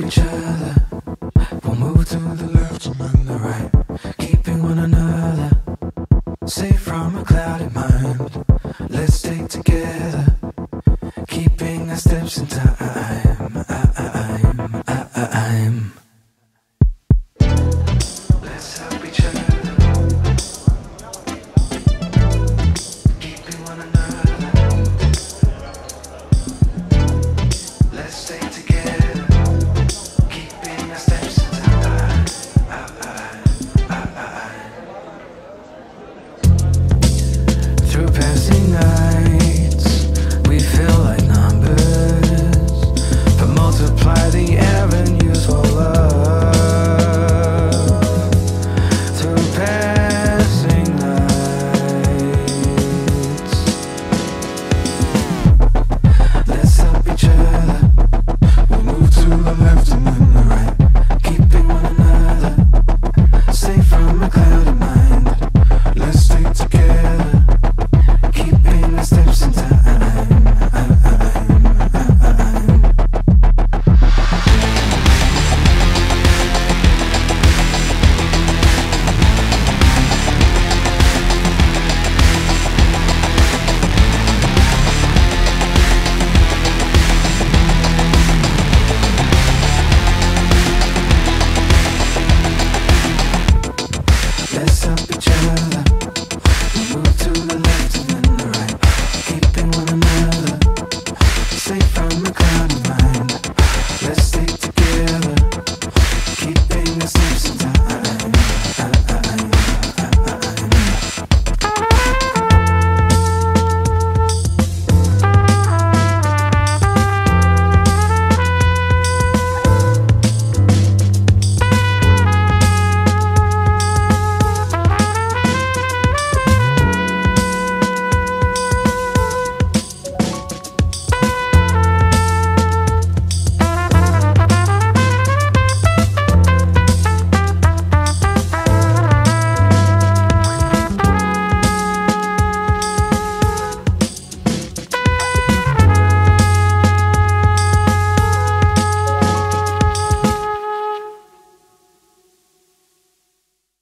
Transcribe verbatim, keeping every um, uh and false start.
each other. We'll move to the left and then the right, keeping one another safe from a clouded mind. Let's stay together, keeping our steps in time. I'm. Let's help each other, keeping one another. Let's stay together, keeping our steps in time. Through passing nights, we feel like numbers, but multiply the avenues for love. Through passing nights, let's help each other. We'll move to the left and then the right, keeping one another safe from a clouded mind. Let's stay together, keeping our steps in time. Let's help each other. Move to the left and then the right, keeping one another safe from a clouded mind.